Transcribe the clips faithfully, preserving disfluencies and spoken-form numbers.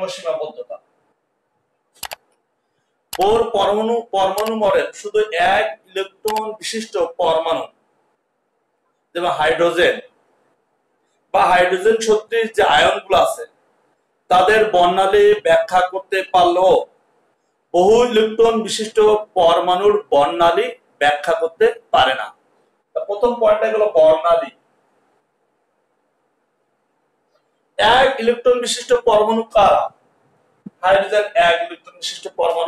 নম্বর সীমাবদ্ধতা। বোর পরমাণু পরমাণু মডেল শুধু এক ইলেকট্রন বিশিষ্ট পরমাণু, যেমন হাইড্রোজেন বা হাইড্রোজেন সদৃশ যে আয়নগুলো আছে তাদের বর্ণালী ব্যাখ্যা করতে পারলেও বহু ইলেকট্রন বিশিষ্ট পরমাণুর বর্ণালী ব্যাখ্যা করতে পারে না। প্রথম পয়েন্টটা হলো বর্ণালী। এক ইলেকট্রন বিশিষ্ট পরমাণু কারা? হাইড্রোজেন এক ইলেকট্রন বিশিষ্ট পরমাণু,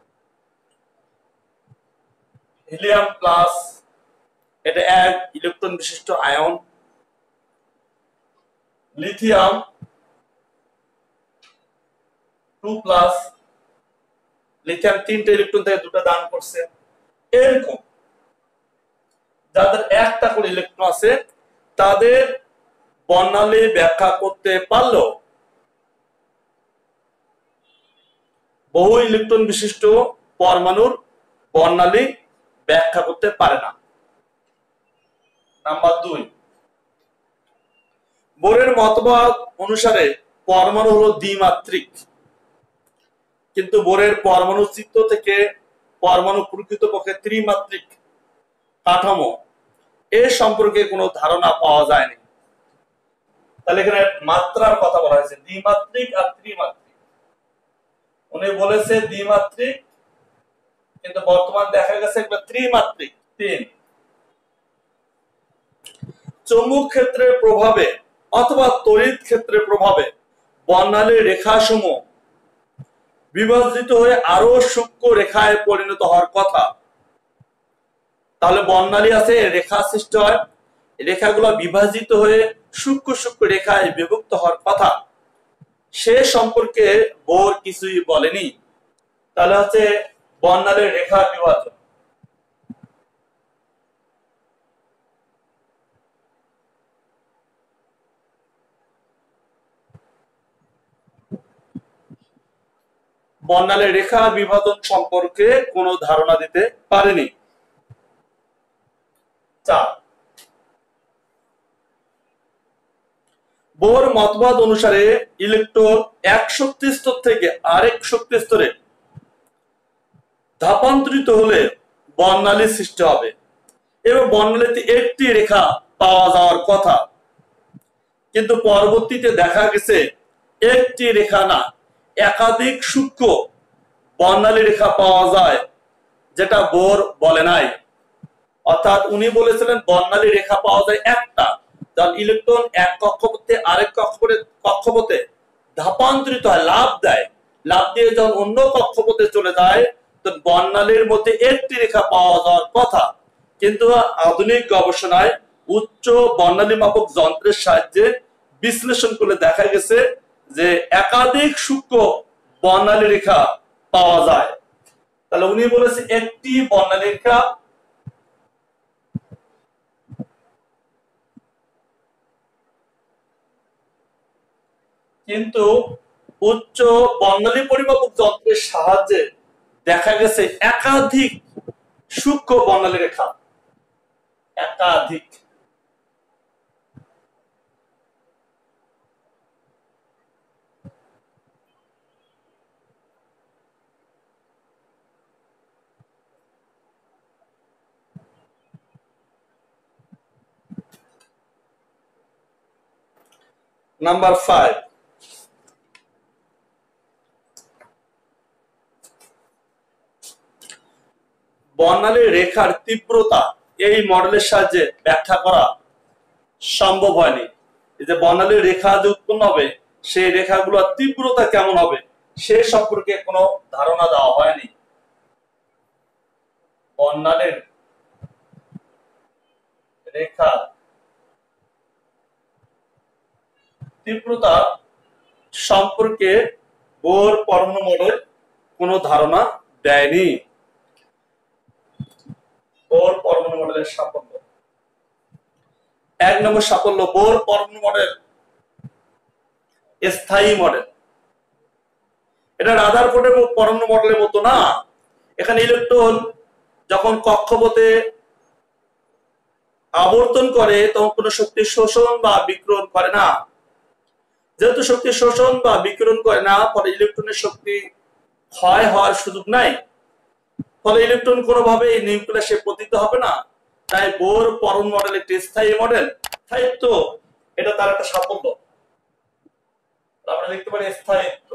হিলিয়াম প্লাস এটা এক ইলেকট্রন বিশিষ্ট আয়ন, লিথিয়াম টু প্লাস, লিথিয়াম তিনটা ইলেকট্রন থেকে দুটো দান করছে। এরকম যাদের একটা করে ইলেকট্রন আছে তাদের বর্ণালী ব্যাখ্যা করতে পারলেও বহু ইলেকট্রন বিশিষ্ট পরমাণুর বর্ণালী ব্যাখ্যা করতে পারে না। নাম্বার দুই, বোরের মতবাদ অনুসারে পরমাণু হলো দ্বিমাত্রিক, কিন্তু বোরের পরমাণু চিত্র থেকে পরমাণু প্রকৃতপক্ষে ত্রিমাত্রিক কাঠামো এ সম্পর্কে কোনো ধারণা পাওয়া যায়নি। তাহলে এখানে মাত্রার কথা বলা হয়েছে, দ্বিমাত্রিক আর ত্রিমাত্রিক। উনি বলেছে দ্বিমাত্রিক, কিন্তু বর্তমান দেখা গেছে একটা ত্রিমাত্রিক। তিন, চৌম্বক ক্ষেত্রের প্রভাবে অথবা তড়িৎ ক্ষেত্রের প্রভাবে বর্ণালীর রেখাসমূহ বিভাজিত হয়ে আরো সূক্ষ্ম রেখায় পরিণত হওয়ার কথা। তাহলে বর্ণালী আছে, রেখা সৃষ্টি হয়, রেখাগুলো বিভাজিত হয়ে সূক্ষ্ম সূক্ষ্ম রেখায় বিভক্ত হওয়ার কথা, সে সম্পর্কে বোর কিছুই বলেনি। তাহলে হচ্ছে বর্ণালীর রেখা বিভাজন। বর্ণালীর রেখা বিভাজন সম্পর্কে কোনো ধারণা দিতে পারেনি। চার, বোর মতবাদ অনুসারে ইলেকট্রন এক শক্তি স্তর থেকে আরেক শক্তি স্তরে ধাপান্তরিত হলে বর্ণালী সৃষ্টি হবে এবং বর্ণালীতে একটি রেখা পাওয়া যাওয়ার কথা, কিন্তু পরবর্তীতে দেখা গেছে একটি রেখা না একাধিক সূক্ষ্ম বর্ণালী রেখা পাওয়া যায়, যেটা বোর বলে নাই। অর্থাৎ উনি বলেছিলেন বর্ণালী রেখা পাওয়া যায় একটা, যখন ইলেকট্রন এক কক্ষপথে আরেক কক্ষপথে কক্ষপথে ধাপান্তরিত হয়, লাভ দেয়, লাভ দিয়ে যখন অন্য কক্ষপথে চলে যায় তখন বর্ণালীর মধ্যে একটি রেখা পাওয়া যাওয়ার কথা, কিন্তু আধুনিক গবেষণায় উচ্চ বর্ণালী মাপক যন্ত্রের সাহায্যে বিশ্লেষণ করলে দেখা গেছে যে একাধিক সূক্ষ্ম বর্ণালী রেখা পাওয়া যায়। তাহলে উনি বলেছে একটি বর্ণালী রেখা, কিন্তু উচ্চ বর্ণালী পরিমাপক যন্ত্রের সাহায্যে দেখা গেছে একাধিক সূক্ষ্ম বর্ণালী রেখা, একাধিক। নাম্বার ফাইভ, বর্ণালীর রেখার তীব্রতা এই মডেলের সাহায্যে ব্যাখ্যা করা সম্ভব হয়নি। এই যে বর্ণালীর রেখা যে উৎপন্ন হবে সেই রেখাগুলোর তীব্রতা কেমন হবে সে সম্পর্কে কোনো ধারণা দেওয়া হয়নি। বর্ণালীর রেখা তীব্রতা সম্পর্কে বোর পরমাণু মডেল কোনো ধারণা দেয়নি। বোর পরমাণু মডেলের সাফল্য। এক নম্বর সাফল্য, বোর পরমাণু মডেল স্থায়ী মডেল। এটা রাদারফোর্ডের পরমাণু মডেলের মতো না। এখানে ইলেকট্রন যখন কক্ষপথে আবর্তন করে তখন কোনো শক্তি শোষণ বা বিকিরণ করে না, যেহেতু শক্তি শোষণ বা বিকিরণ করে না, ফলে ইলেকট্রনের শক্তি ক্ষয় হওয়ার সুযোগ নাই, ফলে ইলেকট্রন কোনোভাবে নিউক্লিয়াসে পতিত হবে না। তাই বোর পরমাণু মডেল একটি স্থায়ী মডেল। স্থায়িত্ব এটা তার একটা সাফল্য, আমরা লিখতে পারি স্থায়িত্ব।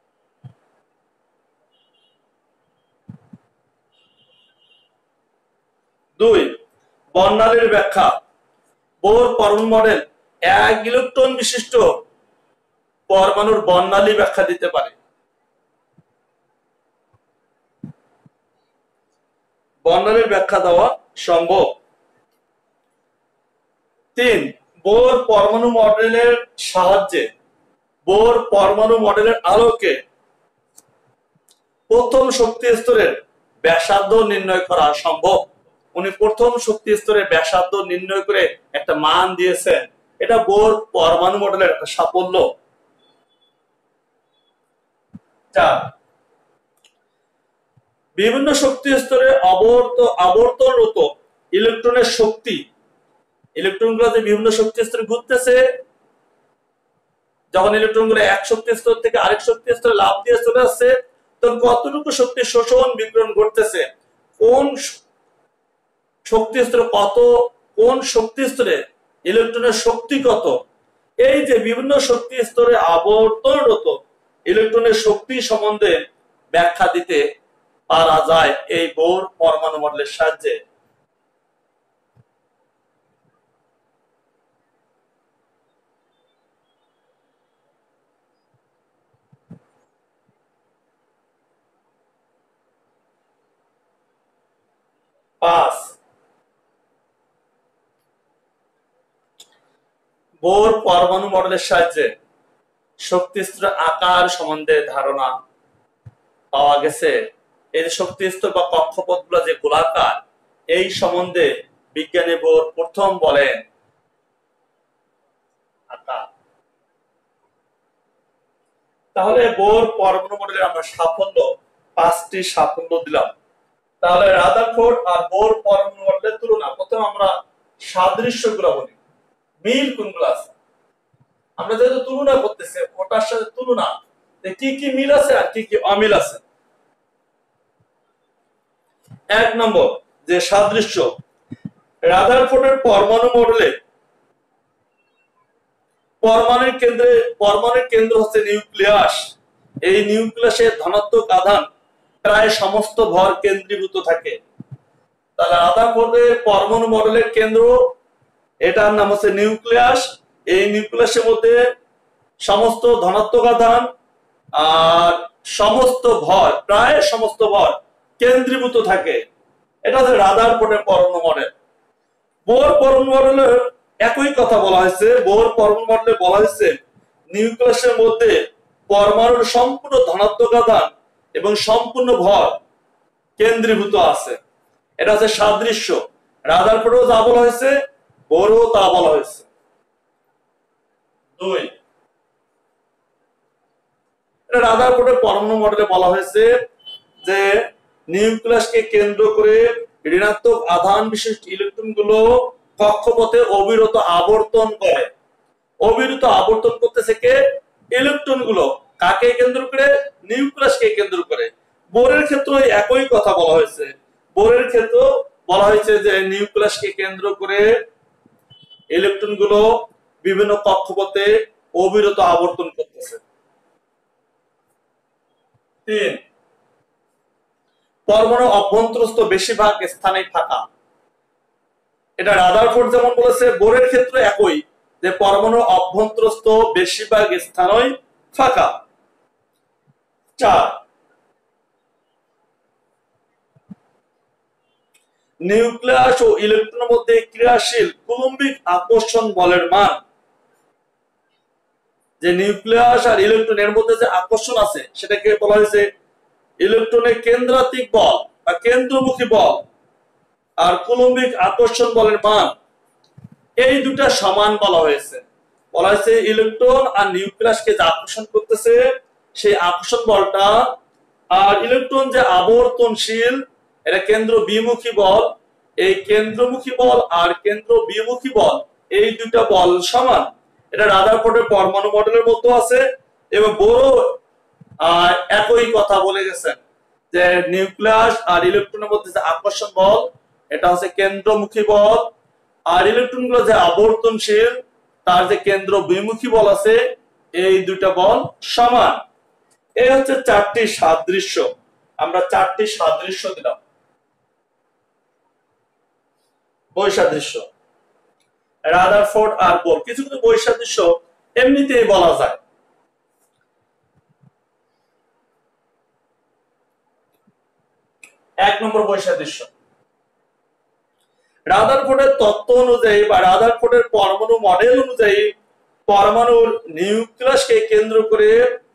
দুই, বর্ণালীর ব্যাখ্যা। বোর পরমাণু মডেল এক ইলেকট্রন বিশিষ্ট পরমাণুর বর্ণালী ব্যাখ্যা দিতে পারে। বর্ণালীর ব্যাখ্যা দেওয়া সম্ভব। তিন, বোর পরমাণু মডেলের সাহায্যে বোর পরমাণু মডেলের আলোকে প্রথম শক্তি স্তরের ব্যাসার্ধ নির্ণয় করা সম্ভব। উনি প্রথম শক্তি স্তরের ব্যাসার্ধ নির্ণয় করে একটা মান দিয়েছেন, এটা বোর পরমাণু মডেলের একটা সাফল্য। চার, বিভিন্ন শক্তি স্তরে আবর্ত আবর্তনরত ইলেকট্রনের শক্তি, ইলেকট্রনগুলো যে বিভিন্ন শক্তি স্তরে ঘুরতেছে, যখন ইলেকট্রনগুলো এক শক্তি স্তর থেকে আরেক শক্তি স্তরে লাফ দিয়ে চলে আসছে, তখন কতটুকু শক্তি শোষণ বিকিরণ ঘটতেছে, কোন শক্তি স্তরে কত, কোন শক্তি স্তরে ইলেকট্রনের শক্তি কত, এই যে বিভিন্ন শক্তি স্তরে আবর্তনরত ইলেকট্রনের শক্তি সম্বন্ধে ব্যাখ্যা দিতে পারা যায় এই বোর পরমাণু মডেলের সাহায্যে। পাঁচ, বোর পরমাণু মডেলের সাহায্যে শক্তি স্তরের আকার সম্বন্ধে ধারণা পাওয়া গেছে। এই শক্তি স্তর বা কক্ষপথ গুলো যে গোলাকার, এই সম্বন্ধে বিজ্ঞানী বোর প্রথম বলেন আকার। তাহলে বোর পরমাণু মডেলের আমরা সাফল্য, পাঁচটি সাফল্য দিলাম। তাহলে রাদারফোর্ড আর বোর পরমাণু মডেলের তুলনা, প্রথমে আমরা সাদৃশ্যগুলো বলি, মিল কোনগুলো আছে। আমরা যেহেতু তুলনা করতেছি, ওটার সাথে তুলনা, কি কি মিল আছে আর কি কি অমিল আছে। এক নম্বর যে সাদৃশ্য, রাদারফোর্ডের পরমাণু মডেলে পরমাণুর কেন্দ্রে পরমাণুর কেন্দ্র হচ্ছে নিউক্লিয়াস। এই নিউক্লিয়াসের ধনাত্মক আধান প্রায় সমস্ত ভর কেন্দ্রীভূত থাকে। তাহলে রাদারফোর্ডের পরমাণু মডেলের কেন্দ্র, এটার নাম হচ্ছে নিউক্লিয়াস। এই নিউক্লিয়াসের মধ্যে সমস্ত ধনাত্মক আধান আর সমস্ত ভর, প্রায় সমস্ত ভর কেন্দ্রীভূত থাকে। এটা হচ্ছে রাদারফোর্ডের পরমাণু মডেল। বোর পরমাণু মডেলের একই কথা বলা হয়েছে। বোর পরমাণু মডেলে বলা হয়েছে নিউক্লিয়াসের মধ্যে পরমাণুর সম্পূর্ণ ধনাত্মক আধান এবং সম্পূর্ণ ভর কেন্দ্রীভূত আছে। এটা হচ্ছে সাদৃশ্য। রাদারফোর্ডেও যা বলা হয়েছে, বোরও তা বলা হয়েছে। দুই, রাদারফোর্ডের পরমাণু মডেলে বলা হয়েছে যে নিউক্লিয়াসকে কেন্দ্র করে ঋণাত্মক আধান বিশিষ্ট ইলেকট্রন গুলো কক্ষপথে অবিরত আবর্তন করে। অবিরত আবর্তন করতেছে কে? ইলেকট্রন গুলো। কাকে কেন্দ্র করে? নিউক্লিয়াসকে কেন্দ্র করে। বোরের ক্ষেত্রে একই কথা বলা হয়েছে। বোরের ক্ষেত্রে বলা হয়েছে যে নিউক্লিয়াসকে কেন্দ্র করে ইলেকট্রন গুলো বিভিন্ন কক্ষপথে অবিরত আবর্তন করতেছে। তিন, পরমাণু অভ্যন্তরস্থ বেশিরভাগ স্থানে ফাঁকা। এটা রাদারফোর্ড যেমন বলেছে, বোরের ক্ষেত্রে একই, যে পরমাণু অভ্যন্তরস্থ বেশিরভাগ স্থানই ফাঁকা। চার, নিউক্লিয়াস ও ইলেকট্রনের মধ্যে ক্রিয়াশীল কুলম্বিক আকর্ষণ বলের মান। যে নিউক্লিয়াস আর ইলেকট্রনের মধ্যে যে আকর্ষণ আছে, সেটাকে বলা হয়েছে ইলেকট্রনের কেন্দ্রাতিক বল বা কেন্দ্রমুখী বল, আর কুলম্বিক আকর্ষণ বলের মান এই দুটা সমান বলা হয়েছে। বলা হয়েছে ইলেকট্রন আর নিউক্লিয়াসকে যে আকর্ষণ করতেছে, সেই আকর্ষণ বলটা, আর ইলেকট্রন যে আবর্তনশীল, এটা কেন্দ্র বিমুখী বল। এই কেন্দ্রমুখী বল আর কেন্দ্র বিমুখী বল, এই দুটা বল সমান। এটা রাদারফোর্ডের পরমাণু মডেলের মতো আছে এবং বোরও একই কথা বলে গেছেন যে নিউক্লিয়াস আর ইলেকট্রনের মধ্যে যে আকর্ষণ বল এটা হচ্ছে কেন্দ্রমুখী বল, আর ইলেকট্রন গুলো যে আবর্তনশীল তার যে কেন্দ্র বিমুখী বল আছে, এই দুইটা বল সমান। এই হচ্ছে চারটি সাদৃশ্য, আমরা চারটি সাদৃশ্য দিলাম। বৈসাদৃশ্য রাদারফোর্ড আর বোর, কিছু কিছু বৈসাদৃশ্য এমনিতেই বলা যায়। এক নম্বর বৈসাদৃশ্য, রাদারফোর্ডের তত্ত্ব অনুযায়ী বা রাদারফোর্ডের পরমাণু মডেল অনুযায়ী পরমাণুর নিউক্লিয়াসকে কেন্দ্র করে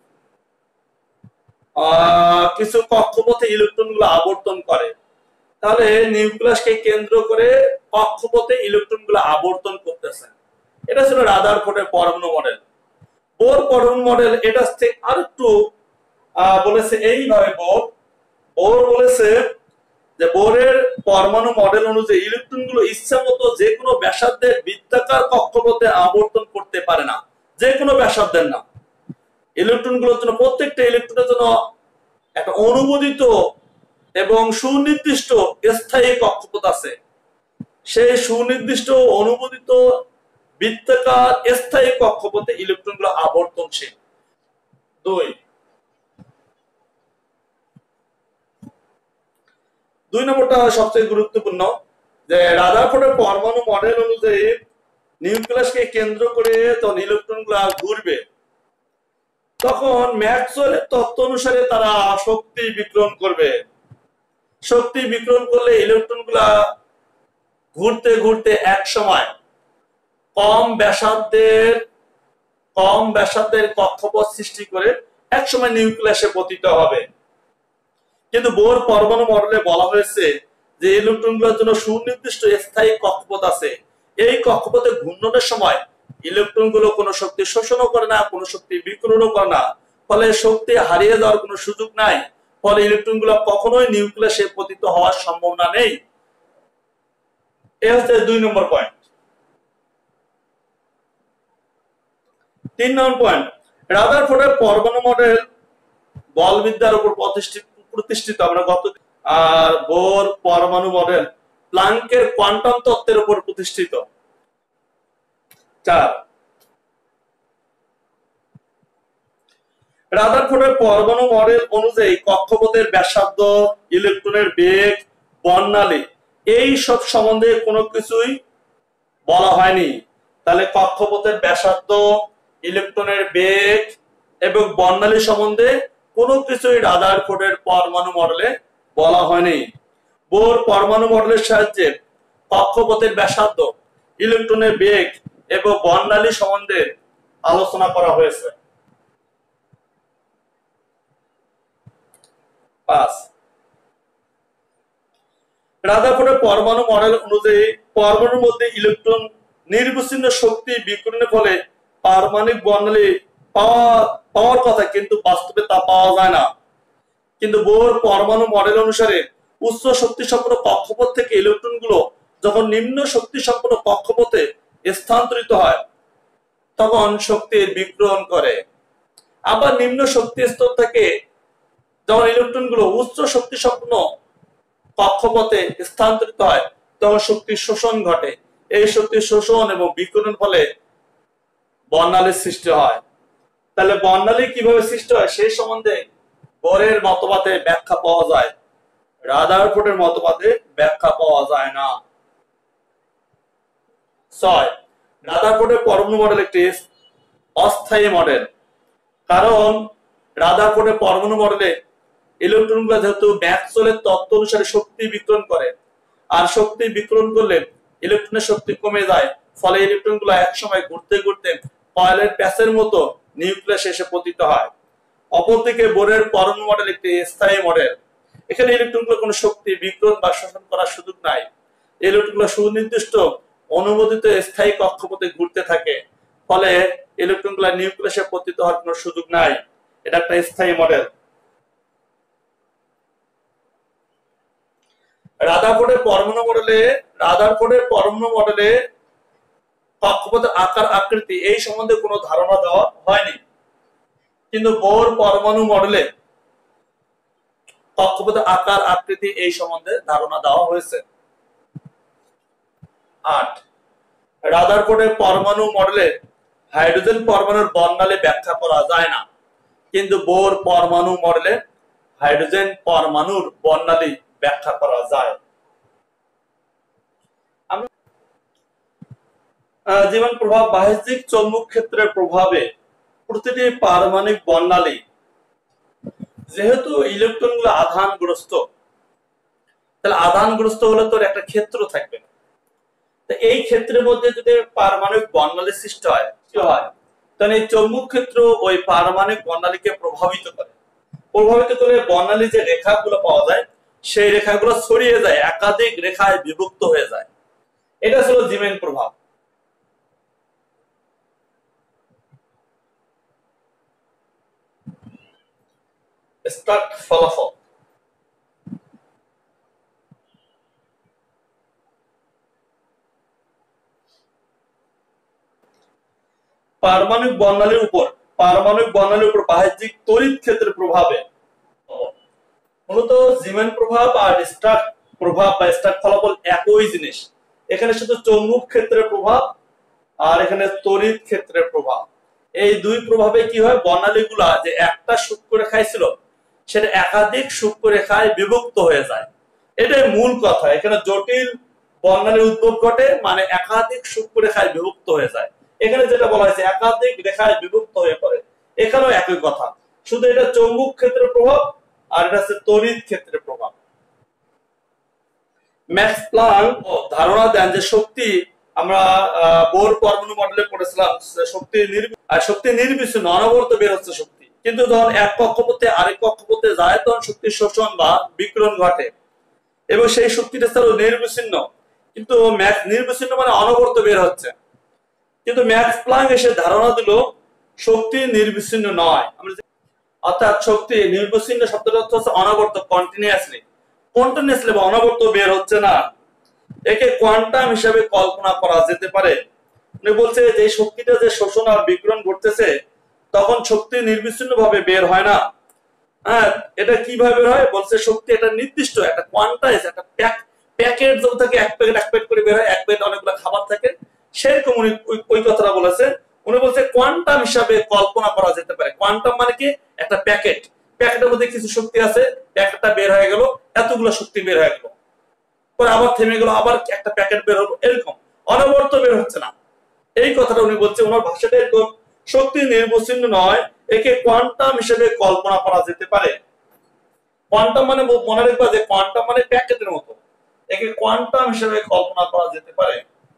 কিছু কক্ষপথে ইলেকট্রনগুলো আবর্তন করে। তাহলে নিউক্লিয়াসকে কেন্দ্র করে কক্ষপথে ইলেকট্রনগুলো আবর্তন করতেছে, এটা ছিল রাদারফোর্ডের পরমাণু মডেল। বোর পরমাণু মডেল এটা থেকে আরেকটু বলেছে এইভাবে, বোর বোর বলেছে যে বোরের পরমাণু মডেল অনুযায়ী ইলেকট্রনগুলো ইচ্ছামতো যে কোনো ব্যাসার্ধের বৃত্তাকার কক্ষপথে আবর্তন করতে পারে না, যে কোনো ব্যাসার্ধের না। ইলেকট্রনগুলোর জন্য, প্রত্যেকটা ইলেকট্রনের জন্য একটা অনুমোদিত এবং সুনির্দিষ্ট স্থায়ী কক্ষপথ আছে। সেই সুনির্দিষ্ট অনুমোদিত বৃত্তাকার স্থায়ী কক্ষপথে ইলেকট্রনগুলো আবর্তনশীল। দুই দুই নম্বরটা সবচেয়ে গুরুত্বপূর্ণ, যে রাদারফোর্ডের পরমাণু মডেল অনুযায়ী নিউক্লিয়াসকে কেন্দ্র করে তখন ইলেকট্রনগুলো ঘুরবে, তখন ম্যাক্সওয়েলের তত্ত্ব অনুসারে তারা শক্তি বিকিরণ করবে। শক্তি বিকিরণ করলে ইলেকট্রনগুলা ঘুরতে ঘুরতে এক সময় কম ব্যাসার্ধের কম ব্যাসার্ধের কক্ষপথ সৃষ্টি করে এক সময় নিউক্লিয়াসে পতিত হবে। কিন্তু বোর পরমাণু মডেলে বলা হয়েছে যে ইলেকট্রনগুলোর জন্য সুনির্দিষ্ট স্থায়ী কক্ষপথ আছে। এই কক্ষপথে ঘূর্ণনের সময় ইলেকট্রনগুলো কোনো শক্তি শোষণও করে না, কোনো শক্তি বিকিরণও করে না, ফলে শক্তি হারিয়ে যাওয়ার কোনো সুযোগ নাই। ফলে ইলেকট্রনগুলো কখনোই নিউক্লিয়াসে পতিত হওয়ার সম্ভাবনা নেই। এই হচ্ছে দুই নম্বর পয়েন্ট। তিন নম্বর পয়েন্ট, রাদারফোর্ডের পরমাণু মডেল বলবিদ্যার উপর প্রতিষ্ঠিত প্রতিষ্ঠিত আমরা গত আর বোর পরমাণু মডেল প্লাঙ্কের কোয়ান্টাম তত্ত্বের উপর প্রতিষ্ঠিত। চার, রাদারফোর্ডের পরমাণু মডেল অনুযায়ী কক্ষপথের ব্যাসার্ধ, ইলেকট্রনের বেগ, বর্ণালী এই সব সম্বন্ধে কোনো কিছুই বলা হয়নি। তাহলে কক্ষপথের ব্যাসার্ধ, ইলেকট্রনের বেগ এবং বর্ণালী সম্বন্ধে কোনো কিছুই রাদারফোর্ডের পরমাণু মডেলে বলা হয়নি। বোর পরমাণু মডেলের সাহায্যে কক্ষপথের ব্যাসার্ধ, ইলেকট্রনের বেগ এবং বর্ণালী সম্বন্ধে আলোচনা করা হয়েছে। পাঁচ, রাদারফোর্ডের পরমাণু মডেল অনুযায়ী পরমাণুর মধ্যে ইলেকট্রন নির্বিচ্ছিন্ন শক্তি বিকিরণের ফলে পারমাণবিক বর্ণালী পাওয়া পাওয়ার কথা, কিন্তু বাস্তবে তা পাওয়া যায় না। কিন্তু বোর পরমাণু মডেল অনুসারে উচ্চ শক্তি সম্পন্ন কক্ষপথ থেকে ইলেকট্রনগুলো যখন নিম্ন শক্তি সম্পন্ন কক্ষপথে স্থানান্তরিত হয় তখন শক্তির বিকিরণ করে। আবার নিম্ন শক্তি স্তর থেকে যখন ইলেকট্রনগুলো উচ্চ শক্তি সম্পন্ন কক্ষপথে স্থানান্তরিত হয় তখন শক্তির শোষণ ঘটে। এই শক্তির শোষণ এবং বিকিরণের ফলে বর্ণালীর সৃষ্টি হয়। তাহলে বর্ণালী কিভাবে সৃষ্টি হয় সেই সম্বন্ধে বোরের মতবাদে ব্যাখ্যা পাওয়া যায়, রাদারফোর্ডের মতবাদে ব্যাখ্যা পাওয়া যায় না। ছয়, রাদারফোর্ডের পরমাণু মডেল একটি অস্থায়ী মডেল, কারণ রাদারফোর্ডের পরমাণু মডেলে ইলেকট্রনগুলো যেহেতু ম্যাক্সওয়েলের তত্ত্ব অনুসারে শক্তি বিকিরণ করে, আর শক্তি বিকিরণ করলে ইলেকট্রনের শক্তি কমে যায়, ফলে ইলেকট্রনগুলো একসময় ঘুরতে ঘুরতে কয়েলের প্যাচের মতো নিউক্লিয়াসে এসে পতিত হয়। অপরদিকে বোরের পরমাণু মডেল একটি স্থায়ী মডেল, এখানে ইলেকট্রনগুলো কোনো শক্তি বিকিরণ বা শোষণ করার সুযোগ নাই। ইলেকট্রনগুলো সুনির্দিষ্ট অনুমোদিত স্থায়ী কক্ষপথে ঘুরতে থাকে, ফলে ইলেকট্রনগুলো নিউক্লিয়াসে পতিত হওয়ার কোনো সুযোগ নাই। এটা একটা স্থায়ী মডেল। রাদারফোর্ডের পরমাণু মডেলে রাদারফোর্ডের পরমাণু মডেলে কক্ষপথের আকার আকৃতি এই সম্বন্ধে কোনো ধারণা দেওয়া হয়নি, কিন্তু বোর পরমাণু মডেলে কক্ষপথের আকার আকৃতি এই সম্বন্ধে ধারণা দেওয়া হয়েছে। আট, রাদারফোর্ডের পরমাণু মডেলে হাইড্রোজেন পরমাণুর বর্ণালী ব্যাখ্যা করা যায় না, কিন্তু বোর পরমাণু মডেলে হাইড্রোজেন পরমাণুর বর্ণালী ব্যাখ্যা করা যায়। জীবন প্রভাব, বাহ্যিক চৌম্বক ক্ষেত্রের প্রভাবে প্রতিটি পারমাণবিক বর্ণালী, যেহেতু ইলেকট্রনগুলো আধানগ্রস্ত, তাহলে আধানগ্রস্ত হলে তোর একটা ক্ষেত্র থাকবে। এই ক্ষেত্রের মধ্যে যদি পারমাণবিক বর্ণালী সৃষ্টি হয় কি হয়, তাহলে এই চৌম্বক ক্ষেত্র ওই পারমাণবিক বর্ণালীকে প্রভাবিত করে। প্রভাবিত করে বর্ণালী যে রেখাগুলো পাওয়া যায়, সেই রেখাগুলো ছড়িয়ে যায়, একাধিক রেখায় বিভক্ত হয়ে যায়। এটা ছিল জীবন প্রভাব। স্টার্ট ফলাফল। পারমাণবিক বর্ণালীর উপর পারমাণবিক বর্ণালীর উপর বাহ্যিক তড়িৎ ক্ষেত্রের প্রভাবে, মূলত জীবন প্রভাব আর স্টার্ট প্রভাব বা স্টার্ট ফলাফল একই জিনিস। এখানে শুধু চৌম্বক ক্ষেত্রের প্রভাব আর এখানে তড়িৎ ক্ষেত্রের প্রভাব। এই দুই প্রভাবে কি হয়, বর্ণালীগুলা যে একটা সূক্ষ্মরেখায় ছিল সেটা একাধিক সূক্ষ্মরেখায় বিভক্ত হয়ে যায়। এটাই মূল কথা। এখানে জটিল বর্ণালীর উদ্ভব ঘটে, মানে একাধিক সূক্ষ্মরেখায় বিভক্ত হয়ে যায়। এখানে যেটা বলা হয়েছে একাধিক রেখায় বিভক্ত হয়ে পড়ে, এখানেও একই কথা, শুধু এটা চৌম্বক ক্ষেত্রের প্রভাব আর এটা হচ্ছে তড়িৎ ক্ষেত্রের প্রভাব। ম্যাক্স প্লাঙ্ক ধারণা দেন যে শক্তি, আমরা বোর পরমাণু মডেলে পড়েছিলাম, শক্তি শক্তি নির্বিচ্ছিন্ন অনবরত বের হচ্ছে শক্তি, কিন্তু যখন এক কক্ষপথে আরেক কক্ষপথে যায় তখন শক্তির শোষণ বা বিকিরণ ঘটে এবং সেই শক্তিটা ছিল নির্বিচ্ছিন্ন, কিন্তু ম্যাক্স নির্বিচ্ছিন্ন মানে অনবরত বের হচ্ছে। কিন্তু ম্যাক্স প্লাঙ্ক এসে ধারণা দিল শক্তি নির্বিচ্ছিন্ন নয়, অর্থাৎ শক্তি নির্বিচ্ছিন্ন শব্দটা হচ্ছে অনবরত, কন্টিনিউয়াসলি কন্টিনিউয়াসলি বা অনবরত বের হচ্ছে না। একে কোয়ান্টাম হিসেবে কল্পনা করা যেতে পারে। উনি বলছে যে শক্তিটা যে শোষণ আর বিকিরণ ঘটতেছে তখন শক্তি নির্বিচ্ছিন্ন ভাবে বের হয় না। হ্যাঁ, এটা কিভাবে বের হয়, বলছে শক্তি একটা নির্দিষ্ট একটা কোয়ান্টাইজ একটা প্যাকেট যখন থাকে, এক প্যাকেট এক প্যাকেট করে বের হয়, এক প্যাকেট অনেকগুলো খাবার থাকে, সেরকম উনি ওই কথাটা বলেছে। উনি বলছে কোয়ান্টাম হিসাবে কল্পনা করা যেতে পারে। কোয়ান্টাম মানে কি, একটা প্যাকেট, প্যাকেটের মধ্যে কিছু শক্তি আছে, প্যাকেটটা বের হয়ে গেল, এতগুলো শক্তি বের হয়ে গেল, পরে আবার থেমে গেল, আবার একটা প্যাকেট বের হলো, এরকম অনবরত বের হচ্ছে না। এই কথাটা উনি বলছে, ওনার ভাষাটা এরকম, শক্তি নির্বিচ্ছিন্ন নয়, একে কোয়ান্টাম হিসেবে কল্পনা করা যেতে পারে। কোয়ান্টাম মানে মনে রাখবা যে কোয়ান্টাম মানে প্যাকেটের মতো, একে কোয়ান্টাম হিসেবে কল্পনা করা যেতে পারে।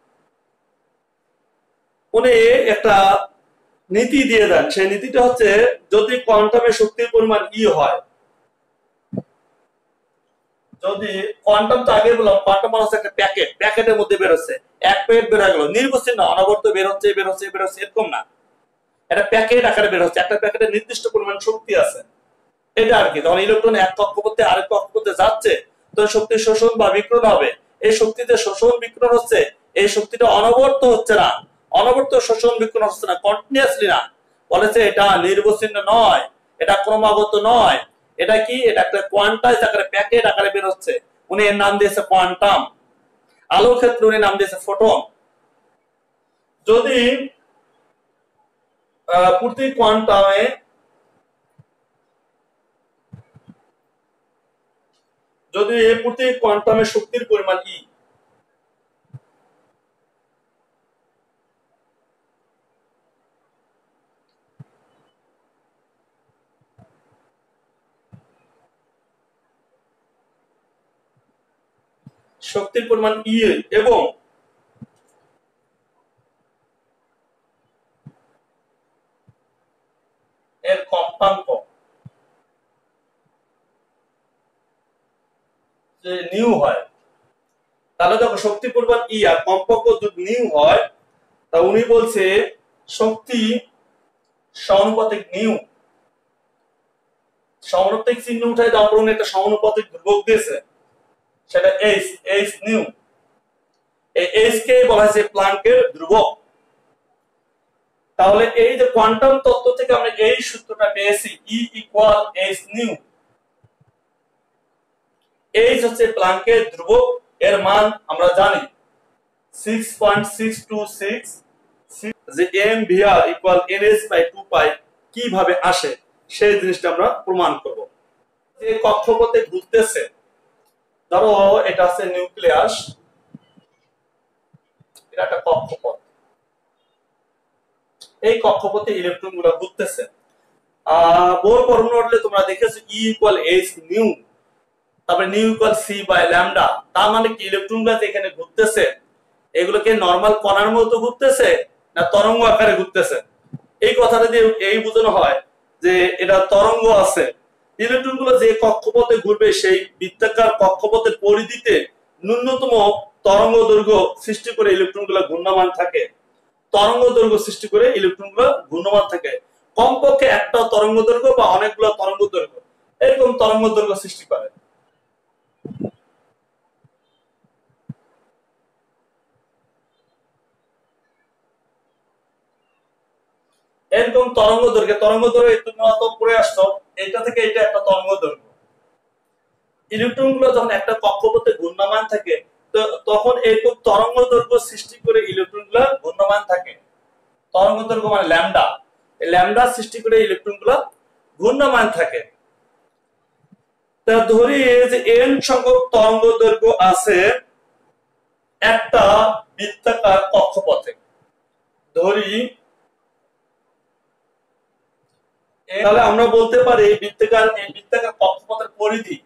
উনি একটা নীতি দিয়ে দেন, সেই নীতিটা হচ্ছে যদি কোয়ান্টামের শক্তির পরিমাণ ই হয়, যদি কোয়ান্টাম তো আগে বললাম কোয়ান্টাম মানে হচ্ছে একটা প্যাকেট, প্যাকেটের মধ্যে বের হচ্ছে, এক প্যাকেট বের হয়ে গেল, নির্বিচ্ছিন্ন অনবরত বের হচ্ছে বের হচ্ছে বের হচ্ছে এরকম না, এটা প্যাকেট আকারে বের হচ্ছে, একটা প্যাকেটের নির্দিষ্ট পরিমাণ শক্তি আছে, এটা আর কি। তখন ইলেকট্রন এক কক্ষপথে আরেক কক্ষপথে যাচ্ছে, তখন শক্তি শোষণ বা বিকিরণ হবে। এই শক্তিতে শোষণ বিকিরণ হচ্ছে, এই শক্তিটা অনবরত হচ্ছে না, অনবরত শোষণ বিকিরণ হচ্ছে না, কন্টিনিউয়াসলি না। বলেছে এটা নির্বিচ্ছিন্ন নয়, এটা ক্রমাগত নয়, এটা কি, এটা একটা কোয়ান্টাইজ আকারে প্যাকেট আকারে বের হচ্ছে। উনি এর নাম দিয়েছে কোয়ান্টাম। আলো ক্ষেত্রে উনি নাম দিয়েছে ফোটন। যদি প্রতি কোয়ান্টামে যদি প্রতি কোয়ান্টামের শক্তির পরিমাণ ই, শক্তির পরিমাণ ই এবং এর কম্পাঙ্ক যে নিউ হয়, তাহলে দেখো শক্তি পরিমাণ ই আর কম্পাঙ্ক যদি নিউ হয়, তা উনি বলছে শক্তি সমানুপাতিক নিউ, সমানুপাতিক চিহ্ন উঠাই তারপর উনি একটা সমানুপাতিক ধ্রুবক দিয়েছে, সেটা এইচ, এইচ নিউ। এই এইচ কে বলা হয়েছে প্লাঙ্কের ধ্রুবক। তাহলে এই যে কোয়ান্টাম তত্ত্ব থেকে আমরা এই সূত্রটা পেয়েছি E equal H nu. H হচ্ছে প্ল্যাঙ্কের ধ্রুবক, এর মান আমরা জানি six point six two six. যে M V R equal N S by two pi কিভাবে আসে সেই জিনিসটা আমরা প্রমাণ করব। যে কক্ষপথে ঘুরতেছে, ধরো এটা আছে নিউক্লিয়াস, এটা একটা কক্ষপথ, এই কক্ষপথে ইলেকট্রন গুলো ঘুরতেছে। আহ বোর ফর্মুলা উঠলে তোমরা দেখেছো E ইকুয়াল এইচ নিউ, তারপরে nu equal C by lambda. তার মানে কি ইলেকট্রন গুলো এখানে ঘুরতেছে, এগুলোকে নরমাল কণার মতো ঘুরতেছে না তরঙ্গ আকারে ঘুরতেছে। এই কথাটা দিয়ে এই বোঝানো হয় যে এটা তরঙ্গ আছে। ইলেকট্রন গুলো যে কক্ষপথে ঘুরবে সেই বৃত্তাকার কক্ষপথের পরিধিতে ন্যূনতম তরঙ্গ দৈর্ঘ্য সৃষ্টি করে ইলেকট্রন গুলো ঘূর্ণমান থাকে। তরঙ্গ দৈর্ঘ্য সৃষ্টি করে ইলেকট্রন গুলো ঘূর্ণমান থাকে, কমপক্ষে একটা তরঙ্গ দৈর্ঘ্য বা অনেকগুলো তরঙ্গ দৈর্ঘ্য, এরকম তরঙ্গ দৈর্ঘ্য সৃষ্টি করে। এরকম তরঙ্গ দৈর্ঘ্য, তরঙ্গ দৈর্ঘ্য তোমরা তো পড়ে আসছো, এটা থেকে এটা একটা তরঙ্গ দৈর্ঘ্য। ইলেকট্রন গুলো যখন একটা কক্ষপথে ঘূর্ণমান থাকে তখন এরকম তরঙ্গ দৈর্ঘ্য সৃষ্টি করে ইলেকট্রন গুলো ঘূর্ণমান থাকে। তরঙ্গ দৈর্ঘ্য মানে ল্যামডা, এই ল্যামডা সৃষ্টি করে ইলেকট্রন গুলো ঘূর্ণমান থাকে। তা ধরি যে এন সংখ্যক তরঙ্গ দৈর্ঘ্য আছে একটা বৃত্তাকার কক্ষপথে, ধরি তাহলে আমরা বলতে পারি বৃত্তাকার এই বৃত্তাকার কক্ষপথের পরিধি,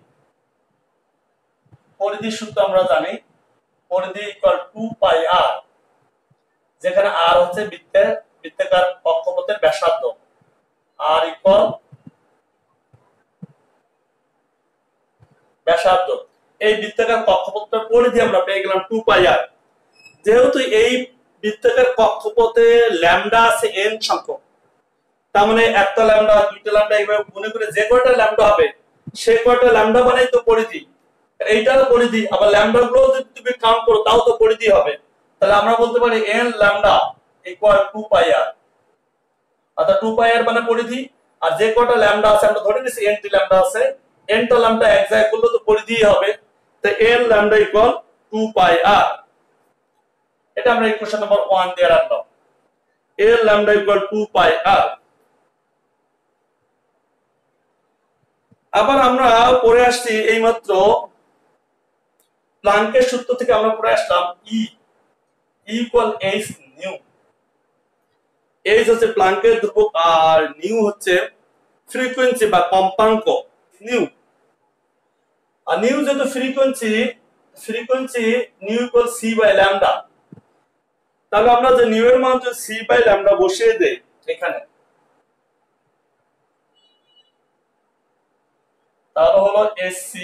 পরিধি সূত্র আমরা জানি পরিধি ইকুয়াল টু পাই আর, যেখানে আর হচ্ছে বৃত্তের বৃত্তাকার কক্ষপথের ব্যাসার্ধ, আর ইকুয়াল ব্যাসার্ধ। এই বৃত্তাকার কক্ষপথের পরিধি আমরা পেয়ে গেলাম টু পাই আর। যেহেতু এই বৃত্তাকার কক্ষপথে ল্যামডা আছে এন সংখ্যক, তার মানে একটা ল্যামডা দুইটা ল্যামডা এইভাবে গুণে করে যে কয়টা ল্যামডা হবে সে কয়টা ল্যামডা মানে তো পরিধি, এইটার পরিধি। আবার ল্যামডা গুলো যদি তুমি কাউন্ট করো তাও তো পরিধি হবে। তাহলে আমরা বলতে পারি n lambda equal two pi R, অর্থাৎ টু পাই আর মানে পরিধি। আর যে কয়টা ল্যামডা আছে আমরা ধরে নিছি n টি ল্যামডা আছে, n টা ল্যামডা এক জায়গায় করলে তো পরিধি হবে। তো n lambda equal two pi R, এটা আমরা ইকুয়েশন নাম্বার ওয়ান দিয়ে রাখলাম। n lambda equal two pi R. আবার আমরা পড়ে আসছি এইমাত্র প্ল্যাঙ্কের সূত্র থেকে আমরা পড়ে আসলাম E equal H nu. H হচ্ছে প্ল্যাঙ্কের ধ্রুবক আর নিউ হচ্ছে ফ্রিকোয়েন্সি বা কম্পাঙ্ক নিউ। আর নিউ যেহেতু frequency, frequency nu equal C by lambda. তাহলে আমরা যে নিউ এর মান যদি সি বাই ল্যামডা বসিয়ে দেই এখানে, তাহলে হলো এসি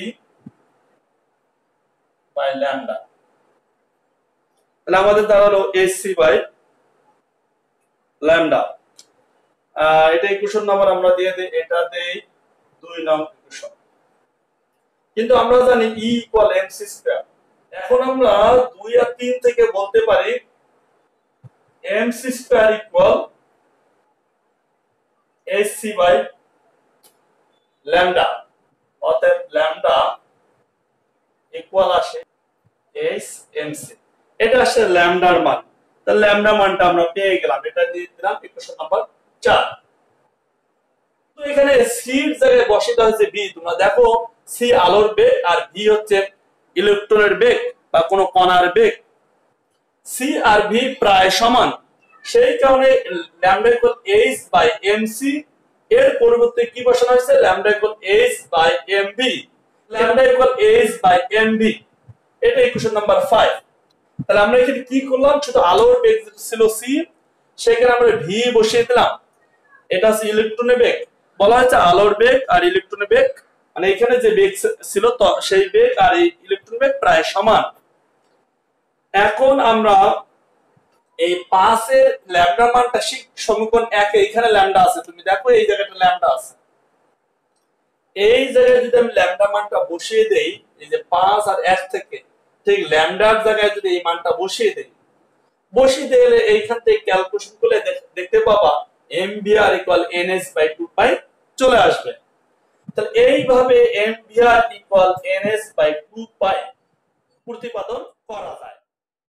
বাই ল্যামডা। তাহলে আমাদের দাঁড়ালো এসি বাই ল্যামডা। এটা ইকুয়েশন নাম্বার আমরা দিয়ে দেই, এটা দেই দুই নং ইকুয়েশন। কিন্তু আমরা জানি E ইকুয়াল এমসি স্কয়ার। এখন আমরা দুই আর তিন থেকে বলতে পারি MC square equal AC by lambda, অতএব ল্যামডা ইকুয়াল আসে এইচ এমসি। এটা আসে ল্যামডার মান। তাহলে ল্যামডা মানটা আমরা পেয়ে গেলাম, এটা দিয়ে দিলাম ইকুয়েশন নাম্বার চার। তো এখানে সি এর জায়গায় বসিয়ে দেওয়া হয়েছে ভি। তোমরা দেখো সি আলোর বেগ আর ভি হচ্ছে ইলেকট্রনের বেগ বা কোন কণার বেগ। সি আর ভি প্রায় সমান, সেই কারণে lambda equal H by MC এর পরিবর্তে কি বসানো হয়েছে lambda equal H by MV. Lambda equal H by MV, এটা ইকুয়েশন নাম্বার পাঁচ। তাহলে আমরা এখানে কি করলাম, শুধু আলোর বেগ ছিল সি, সেখানে আমরা ভি বসিয়ে দিলাম। এটা হচ্ছে ইলেকট্রনের বেগ, বলা হয়েছে আলোর বেগ আর ইলেকট্রনের বেগ, মানে এখানে যে বেগ ছিল তো সেই বেগ আর এই ইলেকট্রন বেগ প্রায় সমান। এখন আমরা এই পাঁচের ল্যামডা মানটা সমীকরণ এক এ এখানে ল্যামডা আছে, তুমি দেখো এই জায়গাটা ল্যামডা আছে, এই জায়গায় যদি আমি ল্যামডা মানটা বসিয়ে দেই, এই যে পাঁচ আর এক থেকে ঠিক ল্যামডার জায়গায় যদি এই মানটা বসিয়ে দেই, বসিয়ে দিলে এইখান থেকে ক্যালকুলেশন করলে দেখতে পাবো M V R equal N S by two pi চলে আসবে। তাহলে এইভাবে M V R equal N S by two pi প্রতিপাদন করা যায়।